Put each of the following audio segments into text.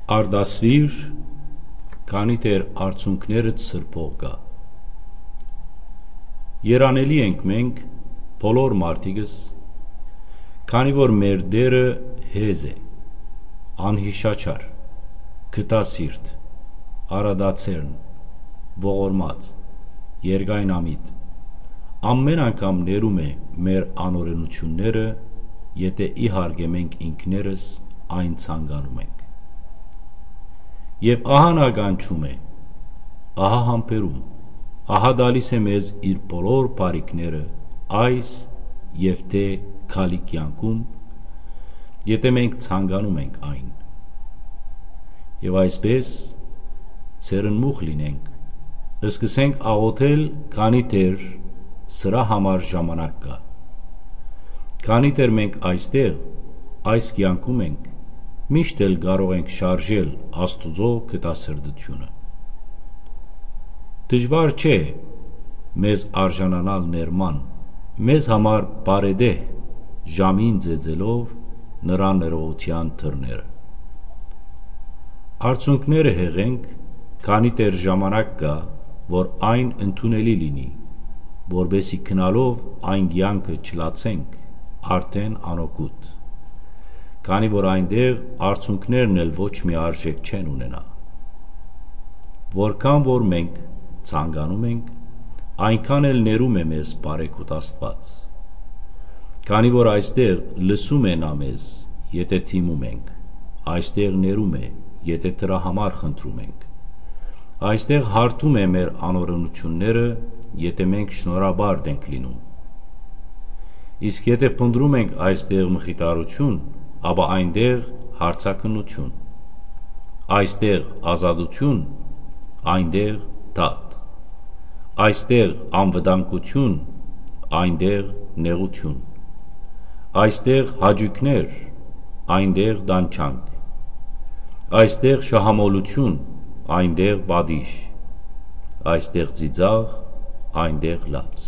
Արդասվիր, քանի դեռ արցունքներդ սրբող գա։ Երանելի ենք մենք, բոլոր մարդիկս, քանի որ մեր դերը հեզ է, անհիշաչար, գտասիրտ, արադացերն, ողորմած, երկայնամիտ, ամեն անգամ ներում է մեր անօրենությունները, եթե իհարկե մենք ինքներս այն ցանկանում ենք։ Եվ ահա նա կանչում է, ահա համբերում, ահա տալիս է մեզ իր բոլոր բարիքները այս և թե քալի կյանքում, եթե մենք ցանկանում ենք այն։ Եվ այսպես ցերնմուխ լինենք, սկսենք աղոթել, քանի դեռ սրա համար ժամանակ կա։ Քանի դեռ մենք այստեղ, այս կյանքում ենք, միշտ էլ կարող ենք շարժել Աստուծո գտասրտությունը։ Դժվար չէ մեզ արժանանալ ներման, մեզ համար բարեդեհ ժամին ձեձելով նրա ներողության թռները։ Արցունքները հեղենք, քանի դեռ ժամանակ կա, որ այն ընդունելի լինի, որպեսզի գնալով այն կյանքը չլացենք արդեն անօգուտ, քանի որ այնտեղ արցունքներն էլ ոչ մի արժեք չեն ունենա։ Որքան որ մենք ցանկանում ենք, այնքան էլ ներում է մեզ բարեգութ Աստված, քանի որ այստեղ լսում է նա մեզ, եթե թիմում ենք, այստեղ ներում է, եթե դրա համար խնդրում ենք, այստեղ հարթում է մեր անօրենությունները, եթե մենք շնորհաբար ենք լինում։ Իսկ եթե փնտրում ենք այստեղ մխիթարություն, ապա այնտեղ հարցաքննություն, այստեղ ազատություն, այնտեղ դատ, այստեղ անվտանգություն, այնտեղ նեղություն, այստեղ հաճույքներ, այնտեղ դանչանք, այստեղ շահամոլություն, այնտեղ պատիժ, այստեղ ծիծաղ, այնտեղ լաց,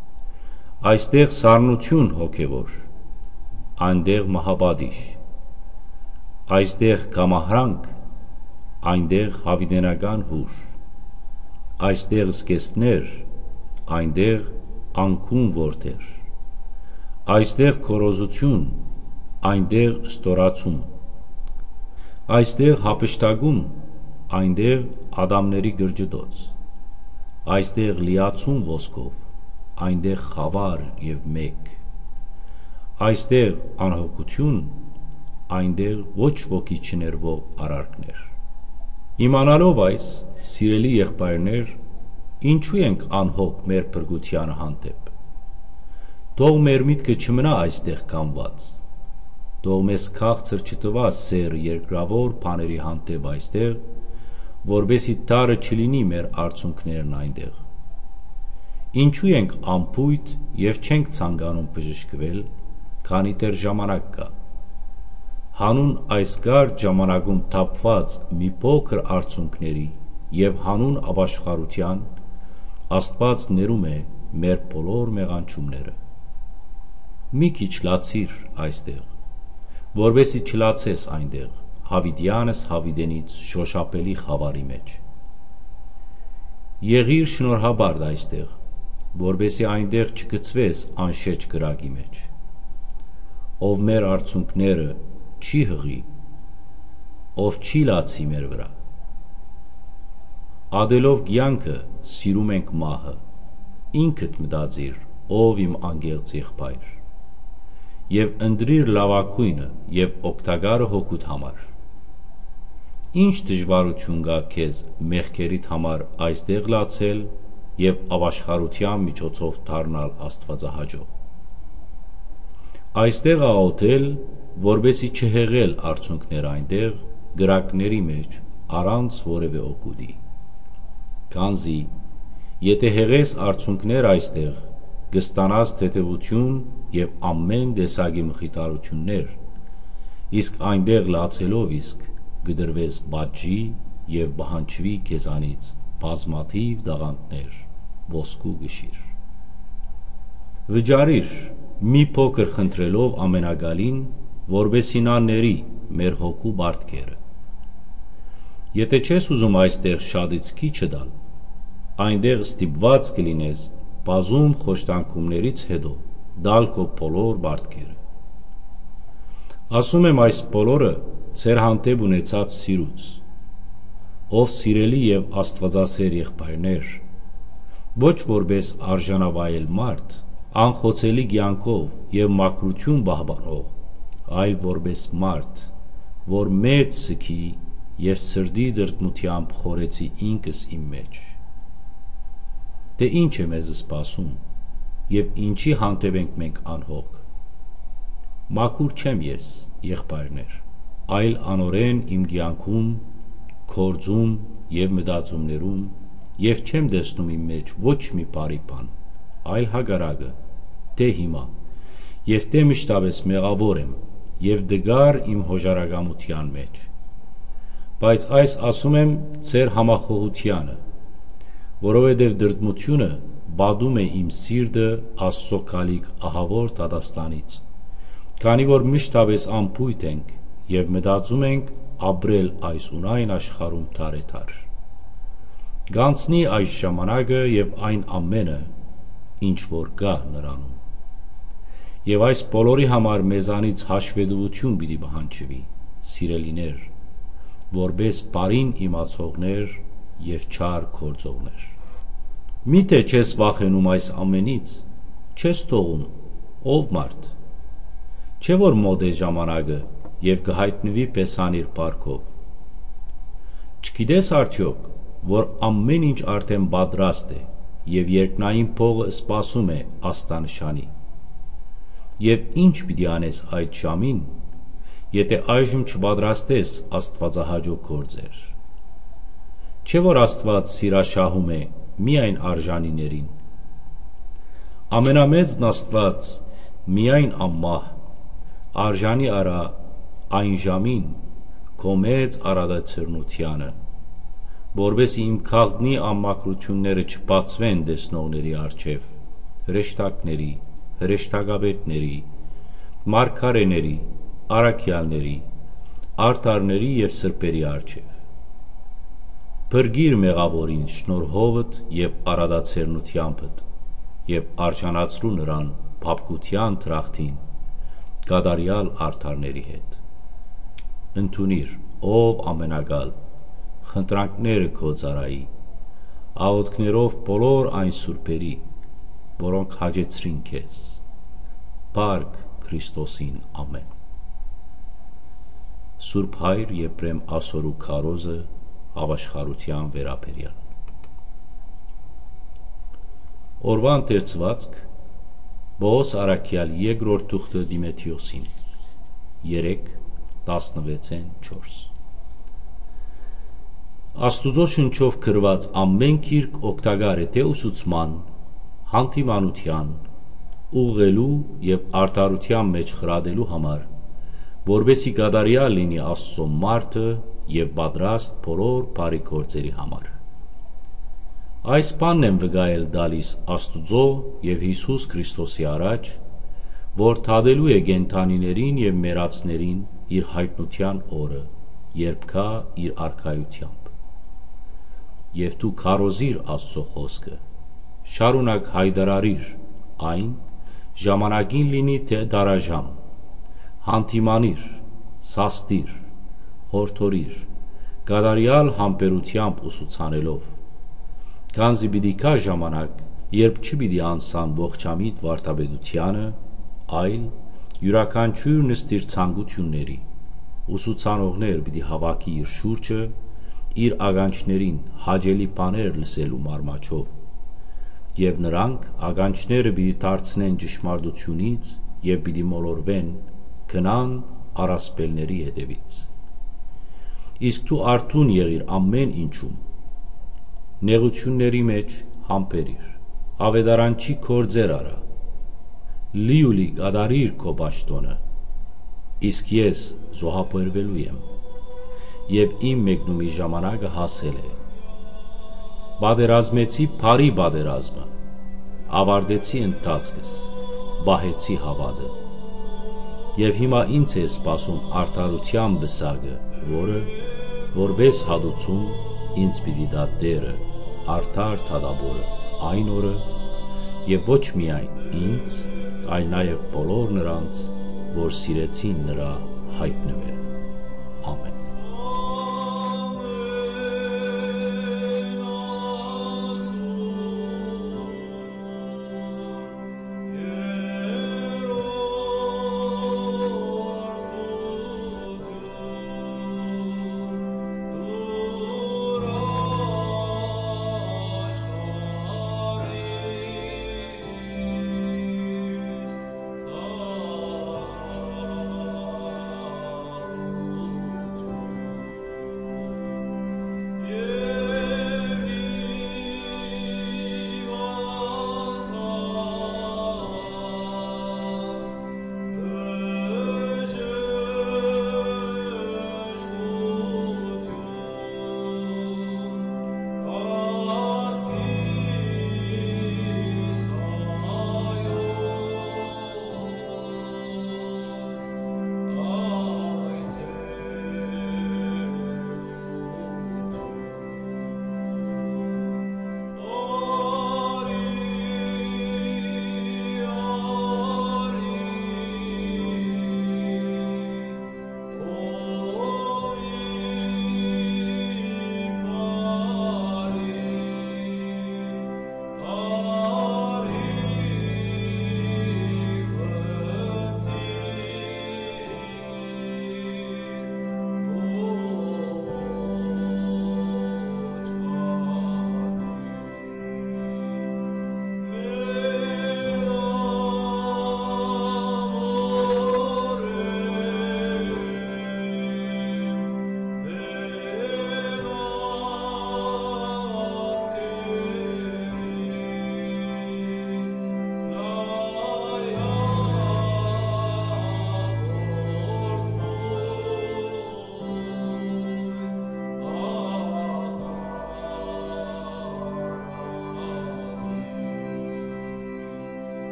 այստեղ սառնություն հոգևոր, այնտեղ մահապատիժ, այստեղ կամահրանք, այնտեղ հավիտենական հուր, այստեղ զգեստներ, այնտեղ անկուն որդեր, այստեղ քորոզություն, այնտեղ ստորացում, այստեղ հափշտակում, այնտեղ ադամների գրջդոց, այստեղ լիացում ոսկով, այնտեղ խավար և մեկ, այստեղ անհոգություն, այնտեղ ոչ ոքի չներվող արարքներ։ Իմանալով այս, սիրելի եղբայրներ, ինչու ենք անհոգ մեր փրկությանը հանդեպ։ Թող մեր միտքը չմնա այստեղ կանգնված, թող մեզ քաղցր չտվա սեր երկրավոր բաների հանդեպ այստեղ, որպեսզի դարը չլինի մեր արցունքներն այնտեղ։ Ինչու ենք անփույթ և չենք ցանկանում բժշկվել, քանի դեռ ժամանակ կա։ Հանուն այս կարճ ժամանակում թափված մի փոքր արցունքների և հանուն ապաշխարության Աստված ներում է մեր բոլոր մեղանչումները։ Մի քիչ լացիր այստեղ, որպեսզի չլացես այնտեղ, հավիտյանս հավիտենից շոշափելի խավարի մեջ։ Եղիր շնորհաբար այստեղ, որպեսզի այնտեղ չգցվես անշեջ կրակի մեջ։ Ով մեր արցունքները չի հղի, ով չի լացի մեր վրա։ Ադելով կյանքը սիրում ենք մահը, ինքդ մտածիր, ով իմ անգեղծ եղբայր, և ընտրիր լավագույնը և օգտակարը հոգուդ համար։ Ինչ դժվարություն կա քեզ մեղքերիդ համար այստեղ լացել և ապաշխարության միջոցով դառնալ աստվածահաճո։ Այստեղ աղոթել, որպեսզի չհեղել արցունքներ այնտեղ կրակների մեջ առանց որևէ օգուտի։ Քանզի եթե հեղես արցունքներ այստեղ, կստանաս թեթևություն և ամեն տեսակի մխիթարություններ, իսկ այնտեղ լացելով իսկ կդրվես պատժի և պահանջվի քեզանից բազմաթիվ տաղանդներ, ոսկու կշիռ։ Վճարիր մի փոքր խնդրելով ամենակալին, որպեսզի նա ների մեր հոգու պարտքերը։ Եթե չես ուզում այստեղ շատից քիչը դալ, այնտեղ ստիպված կլինես բազում խոշտանգումներից հետո դալ քո բոլոր բարդքերը։ Ասում եմ այս բոլորը ձեր հանդեպ ունեցած սիրուց, ով սիրելի եւ աստվածասեր եղբայրներ, ոչ որպես արժանավայել մարդ, անխոցելի կյանքով եւ մաքրություն պահպանող, այլ որպես մարդ, որ մեծ սքի եւ սրտի դրդմությամբ խորեցի ինքս իմ մեջ։ Դե ինչ է մեզ սպասում եւ ինչի հանդեպ ենք մենք անհոգ։ Մաքուր չեմ ես, եղբայրներ, այլ անօրեն իմ կյանքում, գործում եւ մտածումներում եւ չեմ տեսնում իմ մեջ ոչ մի բարի բան, այլ հակառակը, դե հիմա եւ դե միշտապես մեղավոր եմ եւ դգար իմ հոժարակամության մեջ։ Բայց այս ասում եմ ձեր համախոհությանը, որովհետեւ դրդմությունը բադում է իմ սիրտը Աստծո քալիք ահավոր դատաստանից, քանի որ միշտապես անփույթ ենք եւ մտածում ենք ապրել այս ունայն աշխարհում թարեթար։ Գանցնի այս ժամանակը եւ այն ամենը, ինչ որ կա նրանում։ Եվ այս բոլորի համար մեզանից հաշվետվություն պիտի պահանջվի, սիրելիներ, որպես բարին իմացողներ եւ չար գործողներ։ Միթե չես վախենում այս ամենից, չես թողում, ով մարդ, չէ որ մոտ է ժամանակը եւ կհայտնվի պեսանիր պարքով։ Չգիտես արդյոք, որ ամեն ինչ արդեն պատրաստ է եւ երկնային փողը սպասում է աստանշանի։ Եվ ինչ պիտի անես այդ ժամին, եթե այժմ չպատրաստես աստվածահաճո գործեր։ Չէ որ Աստված սիրաշահում է միայն արժանիներին։ Ամենամեծն Աստված միայն անմահ արժանի արա այն ժամին քո մեծ արադացրնությանը, որովհետեւ իմ քաղտնի ամմակրությունները չբացվեն տեսնողների առջև, հրեշտակների, հրեշտակաբետների, մարգարեների, առաքյալների, արդարների եւ սրբերի առջև։ Բրգիր մեղավորին շնորհովդ եւ արադացրնությանդ եւ արժանացրու նրան փափկության տրախտին կատարյալ արդարների հետ։ Ընդունիր, ով ամենագալ, խնդրանքները քո ծառայի, աղոթքներով բոլոր այն սուրբերի, որոնք հաջեցրին քեզ։ Փառք Քրիստոսին, ամեն։ Սուրբ Հայր Եփրեմ Ասորու քարոզը Ավաշխարության վերաբերյալ։ Օրվա ընթերցվածք Բոոս Արաքյալ երկրորդ թուղթը Դիմեթիոսին 3:16-4 Աստուծո շնչով գրված ամեն գիրք օգտակար է թե ուսուցման, հանդիմանության, ուղղելու եւ արդարության մեջ խրատելու համար, որովհետեւ կատարյալ լինի Աստծո մարդը եւ պատրաստ բոլոր բարի գործերի համար։ Այս բանն եմ վկայել դալիս Աստուծո եւ Հիսուս Քրիստոսի առաջ, որ թադելու է գենթանիներին եւ մեռածներին իր հայտնության օրը, երբ կա իր արքայությամբ։ Եվ դու քարոզիր Աստծո խոսքը, շարունակ հայտարարիր այն, ժամանակին լինի թե դարաժամ, հանդիմանիր, սաստիր, հորդորիր, կատարյալ համբերությամբ ուսուցանելով, քանզի պիտի կա ժամանակ, երբ չպիտի անսան ողջամիտ վարդապետությանը, այլ յուրաքանչյուր նստիր ցանկությունների, ուսուցանողներ պիտի հավաքի իր շուրջը, իր ագանչներին հաճելի բաներ լսելու մարմաչով, եւ նրանք ագանչները պիտի դարձնեն ճշմարտությունից եւ պիտի մոլորվեն, գնան առասպելների հետևից։ Իսկ դու արթուն եղիր ամեն ինչում, նեղությունների մեջ համբերիր, ավետարանչի գործեր արա, լիուլի կատարիր քո պաշտոնը, իսկ ես զոհաբերվելու եմ, եւ իմ մեկնումի ժամանակը հասել է։ Պատերազմեցի բարի պատերազմը, ավարտեցի ընթացքս, բահեցի հավատը, եւ հիմա ինձ է սպասում արդարության բսակը, որը որպես հադուցում ինձ պիտի դա Տերը, արդար թադավորը այն օրը, և ոչ միայն ինձ, այլ նաև բոլոր նրանց, որ սիրեցին նրա հայտնվելը։ Ամեն։